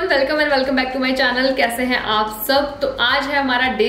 Welcome and welcome back to my channel. कैसे हैं आप सब? तो आज है हमारा डे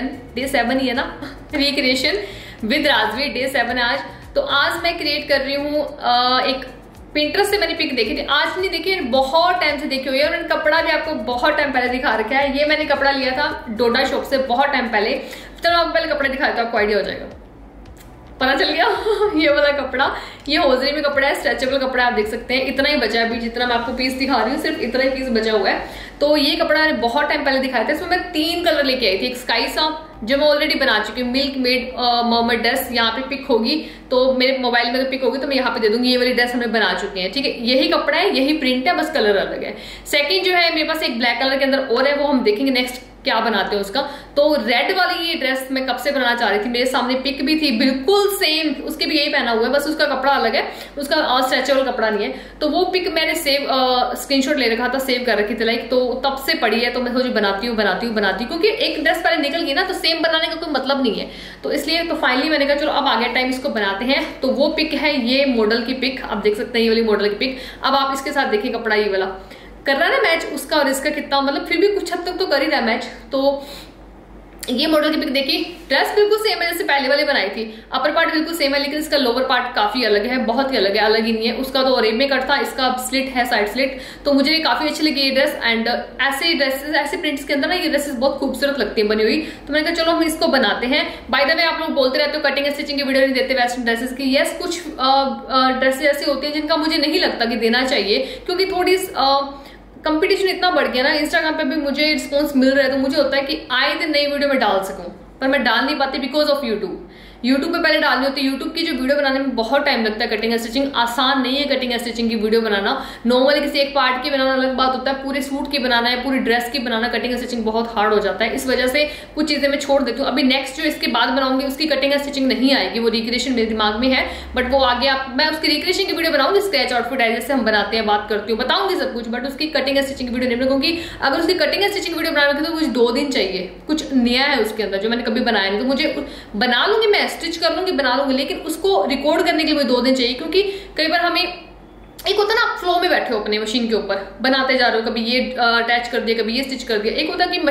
7 ही है ना, रिक्रिएशन विद राजवी। डे 7 है आज। तो आज मैं क्रिएट कर रही हूँ एक पिंटरेस्ट से मैंने पिक देखी थी, आज नहीं देखी, बहुत टाइम से देखी हुई है। और मैंने कपड़ा भी आपको बहुत टाइम पहले दिखा रखा है। ये मैंने कपड़ा लिया था डोडा शॉप से बहुत टाइम पहले। चलो आपको पहले कपड़ा दिखाया तो आपको आइडिया हो जाएगा, पता चल गया। ये वाला कपड़ा, ये होजरी में कपड़ा है, स्ट्रेचेबल कपड़ा है। आप देख सकते हैं इतना ही बचा है अभी, जितना मैं आपको पीस दिखा रही हूँ सिर्फ इतना ही पीस बचा हुआ है। तो ये कपड़ा मैंने बहुत टाइम पहले दिखाया था। इसमें मैं 3 कलर लेके आई थी। एक स्काई सा जो मैं ऑलरेडी बना चुकी हूँ, मिल्क मेड मर्मेड ड्रेस, यहाँ पे पिक होगी तो मेरे मोबाइल में तो पिक होगी तो मैं यहाँ पे दे दूंगी। ये वाली ड्रेस हमने बना चुके हैं, ठीक है। यही कपड़ा है, यही प्रिंट है, बस कलर अलग है। सेकंड जो है मेरे पास एक ब्लैक कलर के अंदर और है, वो हम देखेंगे नेक्स्ट क्या बनाते हैं उसका। तो रेड वाली ये ड्रेस मैं कब से बनाना चाह रही थी, मेरे सामने पिक भी थी बिल्कुल सेम, उसके भी यही पहना हुआ है, बस उसका कपड़ा अलग है, उसका स्ट्रेचेबल कपड़ा नहीं है। तो वो पिक मैंने सेव स्क्रीनशॉट ले रखा था, सेव कर रखी थी लाइक, तो तब से पड़ी है। तो मैं सोची बनाती हूँ क्योंकि एक ड्रेस पहले निकल गई ना, तो सेम बनाने का कोई मतलब नहीं है। तो इसलिए तो फाइनली मैंने कहा चलो अब आ गया टाइम, इसको बनाते हैं। तो वो पिक है ये मॉडल की पिक, आप देख सकते हैं ये वाली मॉडल की पिक। अब आप इसके साथ देखिए कपड़ा ये वाला कर रहा है ना मैच, उसका और इसका कितना, मतलब फिर भी कुछ हद तक तो कर ही रहा है मैच। तो ये मॉडल की पिक देखी, ड्रेस बिल्कुल सेम है जैसे पहले वाली बनाई थी। अपर पार्ट बिल्कुल सेम है, लेकिन इसका लोअर पार्ट काफी अलग है, बहुत ही अलग है, अलग ही नहीं है। उसका तो रेब में कट था, इसका स्लिट है, साइड स्लिट। तो मुझे काफी अच्छी लगी ये ड्रेस। एंड ऐसे ड्रेसेस, ऐसे प्रिंट्स के अंदर ना ये ड्रेसेस बहुत खूबसूरत लगती है बनी हुई। तो मैंने कहा चलो हम इसको बनाते हैं। बाय द वे आप लोग बोलते रहते हो कटिंग स्टिचिंग की वीडियो नहीं देते वेस्टर्न ड्रेसेस की। यस, कुछ ड्रेसेस ऐसी होती है जिनका मुझे नहीं लगता कि देना चाहिए, क्योंकि थोड़ी कंपटीशन इतना बढ़ गया ना, इंस्टाग्राम पे भी मुझे रिस्पॉन्स मिल रहा है। तो मुझे होता है कि आए दिन नई वीडियो में डाल सकूं, पर मैं डाल नहीं पाती बिकॉज ऑफ यूट्यूब पे पहले डालनी होती है। यूट्यूब की जो वीडियो बनाने में बहुत टाइम लगता है। कटिंग स्टिचिंग आसान नहीं है, कटिंग स्टिचिंग की वीडियो बनाना। नॉर्मली किसी एक पार्ट की बनाना अलग बात होता है, पूरे सूट की बनाना है, पूरी ड्रेस की बनाना, कटिंग स्टिचिंग बहुत हार्ड हो जाता है। इस वजह से कुछ चीजें मैं छोड़ देती हूँ। अभी नेक्स्ट जो इसके बाद बनाऊंगी उसकी कटिंग स्टिचिंग नहीं आएगी, वो रिक्रिएशन मेरे दिमाग में है, बट वो आगे मैं उसकी रिक्रिएशन की वीडियो बनाऊंगी, स्क्रैच आउटफिट है जैसे हम बनाते हैं, बात करती हूँ, बताऊंगी सब कुछ, बट उसकी कटिंग स्टिचिंग की वीडियो नहीं बनाऊंगी। अगर उसकी कटिंग स्टिचिंग वीडियो बनाने की तो कुछ 2 दिन चाहिए, कुछ नया है उसके अंदर जो मैंने कभी बनाया नहीं। तो मुझे बना लूंगी, मैं स्टिच कर लूंगी, बना लूंगी, लेकिन उसको रिकॉर्ड करने के लिए मुझे 2 दिन चाहिए। क्योंकि कई बार हमें एक होता है ना, आप फ्लो में बैठे हो अपने मशीन के ऊपर, बनाते जा रहे हो, कभी ये अटैच कर दिया, कभी ये स्टिच कर दिया। एक होता है कि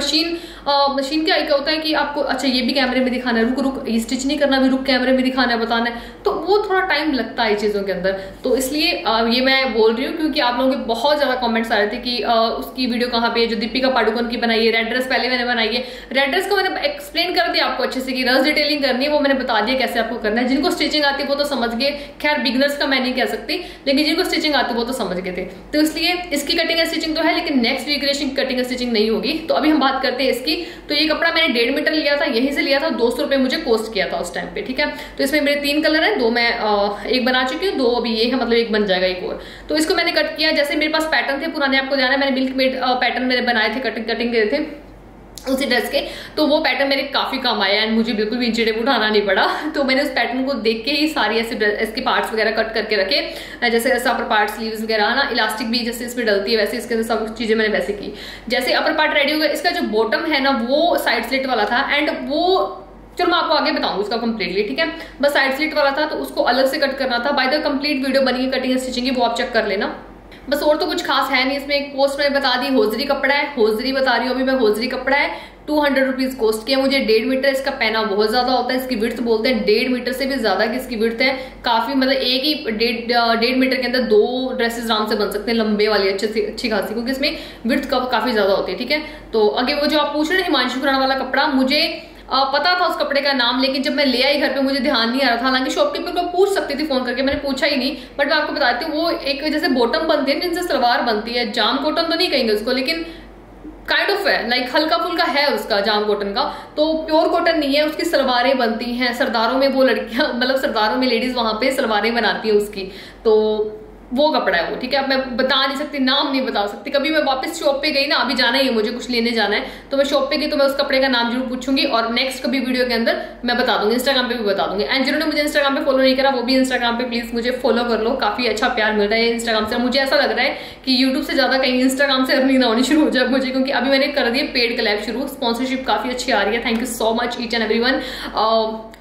मशीन का एक होता है कि आपको अच्छा ये भी कैमरे में दिखाना है, रुक ये स्टिच नहीं करना, भी रुक कैमरे में दिखाना है, बताना है। तो वो थोड़ा टाइम लगता है चीजों के अंदर। तो इसलिए ये मैं बोल रही हूँ, क्योंकि आप लोगों के बहुत ज्यादा कमेंट्स आ रहे थे कि उसकी वीडियो कहाँ पे है जो दीपिका पादुकोण की बनाई है। रेड ड्रेस पहले मैंने बनाई है, रेड ड्रेस को मैंने एक्सप्लेन कर दिया आपको अच्छे से कि रस डिटेलिंग करनी है, वो मैंने बता दिया कैसे आपको करना है। जिनको स्टिचिंग आती है वो तो समझ गए, खैर बिगनर्स का मैं नहीं कह सकती, लेकिन जिनको स्टिचिंग आती है वो तो समझ गए थे। तो इसलिए इसकी कटिंग स्टिचिंग तो है, लेकिन नेक्स्ट रिक्रिएशन की कटिंग स्टिचिंग नहीं होगी। तो अभी हम बात करते हैं इसकी। तो ये कपड़ा मैंने 1.5 मीटर लिया था, यहीं से लिया था, 200 रुपए मुझे कॉस्ट किया था उस टाइम पे, ठीक है। तो इसमें मेरे 3 कलर है, 2 मैं एक बना चुकी हूँ, 2 अभी ये है, मतलब एक बन जाएगा एक और। तो इसको मैंने कट किया, जैसे मेरे पास पैटर्न थे पुराने, आपको ध्यान है मैंने मिल्क मेड पैटर्न मैंने बनाए थे, कटिंग दे थे उसी ड्रेस के। तो वो पैटर्न मेरे काफी काम आया एंड मुझे बिल्कुल भी इंची टेप उठाना नहीं पड़ा। तो मैंने उस पैटर्न को देख के ही सारी ऐसे इसके पार्ट्स वगैरह कट करके रखे, जैसे अपर पार्ट स्लीव्स वगैरह ना, इलास्टिक भी जैसे इसमें डलती है वैसे इसके अंदर सब चीजें मैंने वैसे की। जैसे अपर पार्ट रेडी हो गया, इसका जो बॉटम है ना वो साइड स्लिट वाला था, एंड वो चलो मैं आपको आगे बताऊंगी उसका कंप्लीटली, ठीक है। बस साइड स्लिट वाला था तो उसको अलग से कट करना था। बाय द कंप्लीट वीडियो बनी है कटिंग स्टिचिंग की, वो आप चेक कर लेना। बस और तो कुछ खास है नहीं इसमें। एक पोस्ट में बता दी होजरी कपड़ा है, होजरी बता रही हूँ अभी मैं, होजरी कपड़ा है, 200 रुपीज कॉस्ट किया मुझे। 1.5 मीटर इसका पहना बहुत ज्यादा होता है, इसकी विड्थ बोलते हैं 1.5 मीटर से भी ज्यादा की इसकी विड्थ है काफी, मतलब एक ही 1.5 मीटर के अंदर 2 ड्रेसेस आराम से बन सकते हैं, लंबे वाली अच्छी खासी, क्योंकि इसमें विड्थ काफी ज्यादा होती है, ठीक है। तो आगे वो जो आप पूछ रहे हैं हिमांशु खुराना वाला कपड़ा, मुझे पता था उस कपड़े का नाम, लेकिन जब मैं ले आई घर पे मुझे ध्यान नहीं आ रहा था। हालांकि शॉपकीपर को पूछ सकती थी फोन करके, मैंने पूछा ही नहीं। बट मैं आपको बताती हूँ, वो एक जैसे बॉटम बनती है जिनसे सलवार बनती है, जाम कॉटन तो नहीं कहेंगे उसको, लेकिन काइंड ऑफ है, लाइक हल्का फुल्का है उसका जाम कॉटन का। तो प्योर कॉटन नहीं है, उसकी सलवारें बनती हैं सरदारों में, वो लड़कियां मतलब सरदारों में लेडीज वहां पे सलवारें बनाती है उसकी। तो वो कपड़ा है वो, ठीक है। अब मैं बता नहीं सकती, नाम नहीं बता सकती। कभी मैं वापस शॉप पे गई ना, अभी जाना ही है मुझे, कुछ लेने जाना है, तो मैं शॉप पे गई तो मैं उस कपड़े का नाम जरूर पूछूंगी और नेक्स्ट कभी वीडियो के अंदर मैं बता दूंगी, इंस्टाग्राम पे भी बता दूंगी। एंड जिन्होंने मुझे इंस्टाग्राम पे फॉलो नहीं करा वो भी इंस्टाग्राम पे प्लीज मुझे फॉलो कर लो, काफी अच्छा प्यार मिल रहा है इंस्टाग्राम से। मुझे ऐसा लग रहा है कि यूट्यूब से ज्यादा कहीं इंस्टाग्राम से अर्निंग ना होनी शुरू हो जाए मुझे, क्योंकि अभी मैंने कर दी पेड कलेब शुरू, स्पॉन्सरशिप काफी अच्छी आ रही है। Thank you so much each and everyone.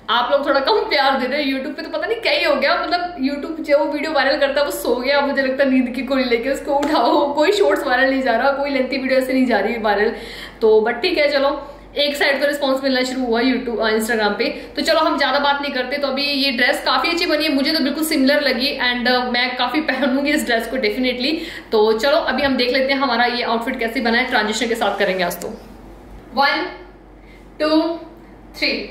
आप लोग थोड़ा कम प्यार दे रहे हो। यूट्यूब पे तो पता नहीं क्या ही हो गया, मतलब यूट्यूब जो वो वीडियो वायरल करता है वो सो गया, मुझे लगता है नींद की गोली लेके उसको उठाओ। कोई शॉर्ट्स वायरल नहीं जा रहा, कोई लेंथी वीडियो ऐसे नहीं जा रही वायरल। तो बट ठीक है, चलो एक साइड तो रिस्पॉन्स मिलना शुरू हुआ यूट्यूब इंस्टाग्राम पे। तो चलो हम ज्यादा बात नहीं करते। तो अभी ये ड्रेस काफी अच्छी बनी है, मुझे तो बिल्कुल सिमिलर लगी एंड मैं काफी पहनूंगी इस ड्रेस को डेफिनेटली। तो चलो अभी हम देख लेते हैं हमारा ये आउटफिट कैसे बना है, ट्रांजिशन के साथ करेंगे आज। तो 1 2 3।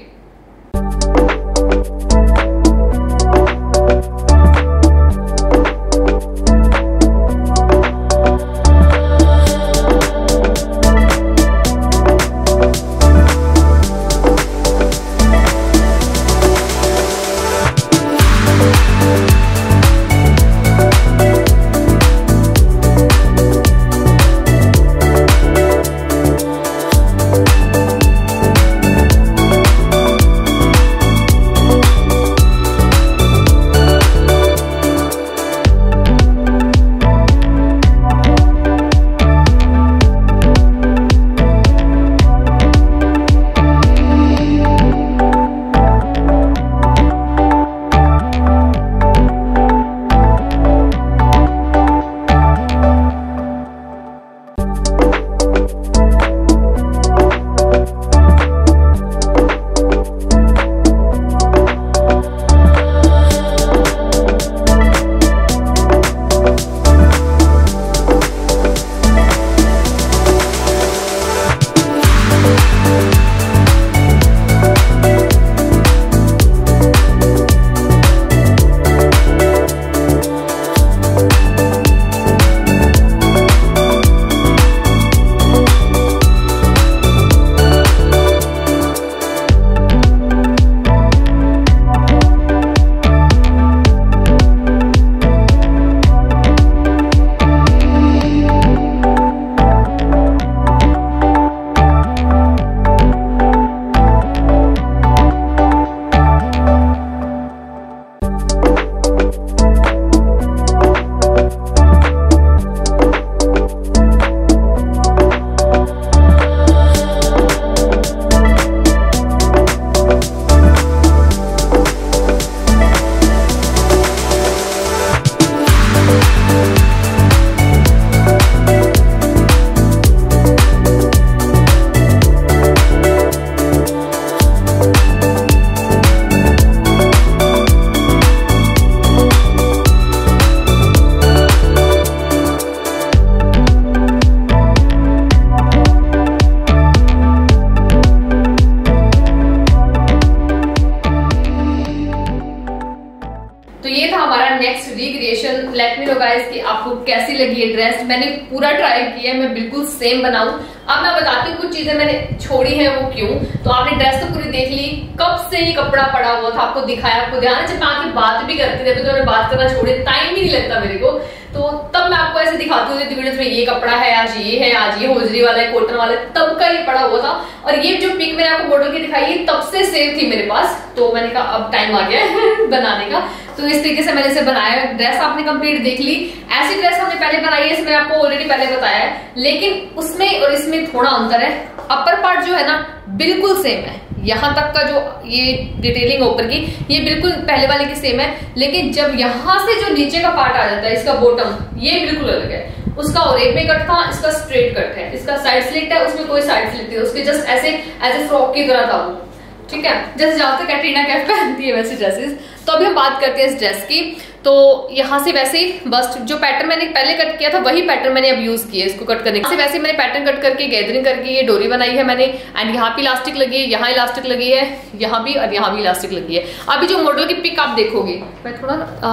Next recreation. Let me know guys कि आपको कैसी लगी ये ड्रेस। मैंने पूरा ट्राई किया है मैं बिल्कुल सेम बनाऊं। अब मैं बताती हूँ कुछ चीजें मैंने छोड़ी है वो क्यों। तो आपने ड्रेस तो पूरी देख ली, कब से ही कपड़ा पड़ा हुआ था आपको दिखाया, आपको ध्यान है जब मैं आके बात भी करती थी, तो मैं बात करना छोड़ी, टाइम ही नहीं लगता मेरे को। तो तब मैं आपको ऐसे दिखाती हूँ वीडियोस में, ये कपड़ा है आज, ये है आज, ये होजरी वाला है, कॉटन वाला है, तब का ये पड़ा हुआ था। और ये जो पिक मैंने आपको मॉडल की दिखाई है तब से सेव थी मेरे पास, तो मैंने कहा अब टाइम आ गया है बनाने का। तो इस तरीके से मैंने इसे बनाया। ड्रेस आपने कंप्लीट देख ली। ऐसी ड्रेस हमने पहले बनाई है, इसमें आपको ऑलरेडी पहले बताया है, लेकिन उसमें और इसमें थोड़ा अंतर है। अपर पार्ट जो है ना बिल्कुल सेम है, यहाँ तक का जो ये डिटेलिंग ऊपर की ये बिल्कुल पहले वाले की सेम है, लेकिन जब यहाँ से जो नीचे का पार्ट आ जाता है इसका बॉटम, ये बिल्कुल अलग है। उसका ओरेप में कट था, इसका स्ट्रेट कट है, इसका साइड स्लिट है, उसमें कोई साइड स्लिट नहीं, उसके जस्ट ऐसे एज ए फ्रॉक की तरह था वो, ठीक है, जैसे ज्यादातर कैटरीना कैफ पहनती है वैसे ड्रेसेस। तो अभी हम बात करते हैं इस ड्रेस की। तो यहाँ से वैसे बस्ट जो पैटर्न मैंने पहले कट किया था वही पैटर्न मैंने अब यूज किया इसको कट करने के। वैसे मैंने पैटर्न कट करके गैदरिंग करके ये डोरी बनाई है मैंने, एंड यहाँ पे इलास्टिक लगी है, यहाँ इलास्टिक लगी है, यहाँ भी और यहाँ भी इलास्टिक लगी है। अभी जो मॉडल की पिक आप देखोगे, मैं थोड़ा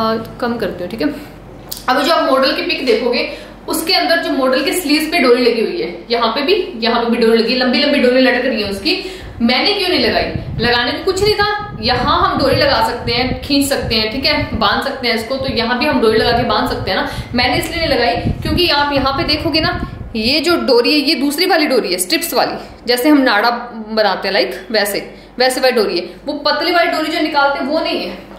कम करती हूँ, ठीक है। अभी जो आप मॉडल की पिक देखोगे उसके अंदर जो मॉडल के स्लीव्स पे डोरी लगी हुई है, यहाँ पे भी डोरी लगी, लंबी लंबी डोरी लटक रही है उसकी। मैंने क्यों नहीं लगाई, लगाने को कुछ नहीं था, यहाँ हम डोरी लगा सकते हैं, खींच सकते हैं, ठीक है, बांध सकते हैं इसको, तो यहाँ भी हम डोरी लगा के बांध सकते हैं ना। मैंने इसलिए नहीं लगाई क्योंकि आप यहाँ पे देखोगे ना, ये जो डोरी है ये दूसरी वाली डोरी है, स्ट्रिप्स वाली, जैसे हम नाड़ा बनाते हैं लाइक वैसे वाली डोरी है। वो पतली वाली डोरी जो निकालते हैं वो नहीं है,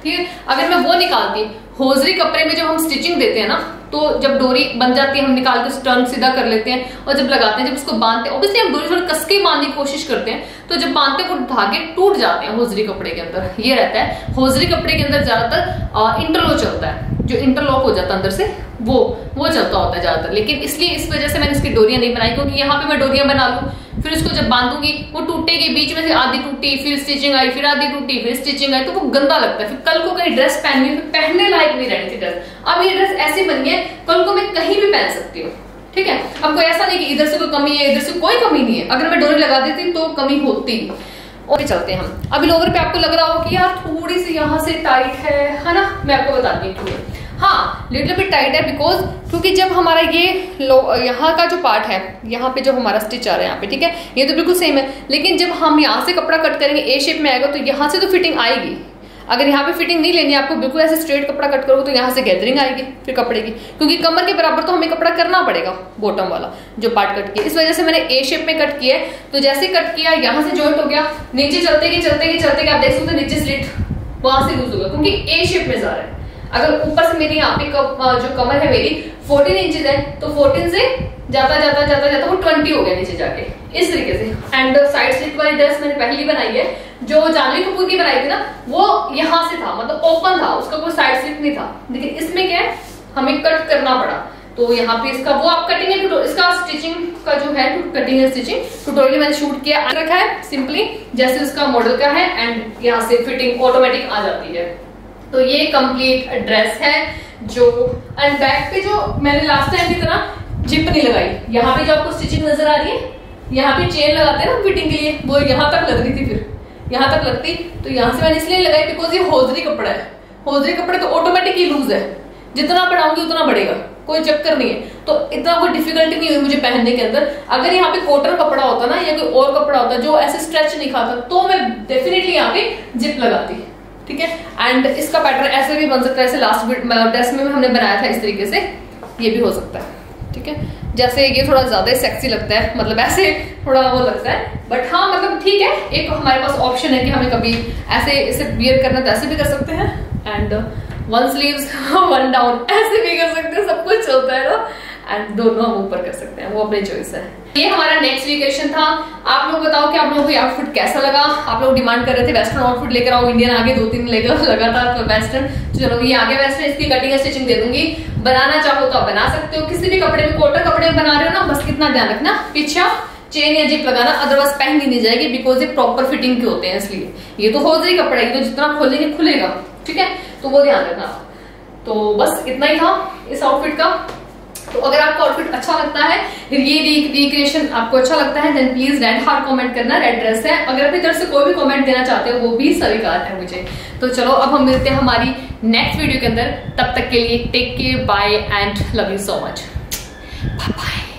ठीक है। अगर मैं वो निकालती, होजरी कपड़े में जब हम स्टिचिंग देते हैं ना, तो जब डोरी बन जाती है हम निकाल के टर्न सीधा कर लेते हैं और जब लगाते हैं, जब उसको बांधते हैं, ऑब्वियसली हम डोरी थोड़ा कसके बांधने की कोशिश करते हैं, तो जब बांधते हैं वो धागे टूट जाते हैं होजरी कपड़े के अंदर। ये रहता है होजरी कपड़े के अंदर ज्यादातर इंटरलॉक चलता है, जो इंटरलॉक हो जाता है अंदर से वो चलता होता है ज्यादातर। लेकिन इसलिए इस वजह से मैंने इसकी डोरियां नहीं बनाई, क्योंकि यहाँ पे मैं डोरियां बना लूं, फिर उसको जब बांधूंगी वो टूटेगी, बीच में से आधी टूटी, फिर स्टिचिंग आई, फिर आधी टूटी, फिर स्टिचिंग आई, तो वो गंदा लगता है। फिर कल को कहीं ड्रेस पहननी, पहनने लायक नहीं रहनी थी ड्रेस। अब ये ड्रेस ऐसी बनी है, कल को मैं कहीं भी पहन सकती हूँ, ठीक है। अब कोई ऐसा नहीं कि इधर से कोई कमी है, इधर से कोई कमी नहीं है। अगर मैं डोरी लगा देती तो कमी होती। और चलते हैं हम। अभी लोवर पे आपको लग रहा हो कि यार थोड़ी सी यहाँ से टाइट है ना, मैं आपको बताती हूँ। हाँ, लिटिल बिट टाइट है, बिकॉज क्योंकि जब हमारा ये यहाँ का जो पार्ट है, यहाँ पे जो हमारा स्टिच आ रहा है यहाँ पे, ठीक है, ये तो बिल्कुल सेम है, लेकिन जब हम यहाँ से कपड़ा कट करेंगे ए शेप में आएगा, तो यहाँ से तो फिटिंग आएगी। अगर यहाँ पे फिटिंग नहीं लेनी है आपको, बिल्कुल ऐसे स्ट्रेट कपड़ा कट करोगे तो यहाँ से गैदरिंग आएगी फिर कपड़े की, क्योंकि कमर के बराबर तो हमें कपड़ा करना पड़ेगा बॉटम वाला जो पार्ट कट किया। इस वजह से मैंने ए शेप में कट किया है। तो जैसे कट किया, यहाँ से जॉइंट हो गया, नीचे चलते गए आप देख सकते हो नीचे स्लिट वहां से लूज होगा, क्योंकि ए शेप में जा रहा है। अगर ऊपर से मेरी यहाँ पे जो कमर है मेरी 14 इंचेस है, तो 14 से जाता वो 20 हो गया नीचे जाके, इस तरीके से। एंड साइड स्लिट वाली ड्रेस मैंने पहली बनाई है, जो जानवी कपूर की बनाई थी ना, वो यहाँ से था, मतलब ओपन था, उसका कोई साइड स्लिट नहीं था। लेकिन इसमें क्या है, हमें कट करना पड़ा, तो यहाँ पे इसका वो आप कटिंग है, इसका स्टिचिंग का जो है कटिंग है स्टिचिंग ट्यूटोरियल मैंने शूट किया रखा है सिंपली, जैसे उसका मॉडल का है। एंड यहाँ से फिटिंग ऑटोमेटिक आ जाती है। तो ये कंप्लीट ड्रेस है जो, एंड बैक पे जो मैंने लास्ट टाइम की तरह जिप नहीं लगाई, यहाँ पे जो आपको स्टिचिंग नजर आ रही है, यहाँ पे चेन लगाते हैं ना फिटिंग के लिए, वो यहाँ तक लग रही थी, फिर यहाँ तक लगती, तो यहाँ से मैंने इसलिए लगाई बिकॉज ये होजरी कपड़ा है। होजरी कपड़े तो ऑटोमेटिकली लूज है, जितना बढ़ाऊंगी उतना बढ़ेगा, कोई चक्कर नहीं है, तो इतना कोई डिफिकल्टी नहीं हुई मुझे पहनने के अंदर। अगर यहाँ पे कॉटन कपड़ा होता ना, या कोई और कपड़ा होता जो ऐसे स्ट्रेच नहीं खाता, तो मैं डेफिनेटली यहाँ पे जिप लगाती, ठीक है। एंड इसका पैटर्न ऐसे भी बन सकता है, ऐसे लास्ट ड्रेस में हमने बनाया था इस तरीके से, ये भी हो सकता है, ठीक है। जैसे ये थोड़ा ज्यादा सेक्सी लगता है, मतलब ऐसे थोड़ा वो लगता है, बट हाँ मतलब ठीक है, एक हमारे पास ऑप्शन है कि हमें कभी ऐसे इसे वियर करना तो ऐसे भी कर सकते हैं, and one sleeves one down ऐसे भी कर सकते हैं, सब कुछ चलता है ना। एंड दोनों हम ऊपर कर सकते हैं, वो अपनी चॉइस है। ये हमारा नेक्स्ट वेकेशन था। आप लोग बताओ कि आप लोगों को ये आउटफिट कैसा लगा। आप लोग डिमांड कर रहे थे वेस्टर्न आउटफिट लेकर आओ, इंडियन आगे 2-3 लगा था तो वेस्टर्न, तो चलो ये आगे वेस्टर्न, इसकी कटिंग स्टिचिंग दे दूंगी। बनाना चाहो तो आप बना सकते हो, किसी भी कपड़े में, कॉटन कपड़े में बना रहे हो ना, बस कितना ध्यान रखना, पीछे चेन या जिप लगाना, अदरवाइज पहन ही नहीं जाएगी, बिकॉज ये प्रॉपर फिटिंग के होते हैं, इसलिए। ये तो होजरी कपड़ा है, तो जितना खोलेंगे खुलेगा, ठीक है, तो वो ध्यान रखना। तो बस इतना ही था इस आउटफिट का। तो अगर आपको आउटफिट अच्छा लगता है, ये रिक्रिएशन आपको अच्छा लगता है, then please red heart comment करना, रेड ड्रेस है। अगर अपनी तरफ से कोई भी कमेंट देना चाहते हो, वो भी स्वीकार है मुझे। तो चलो अब हम मिलते हैं हमारी नेक्स्ट वीडियो के अंदर, तब तक के लिए take care, bye and love you so much, bye bye.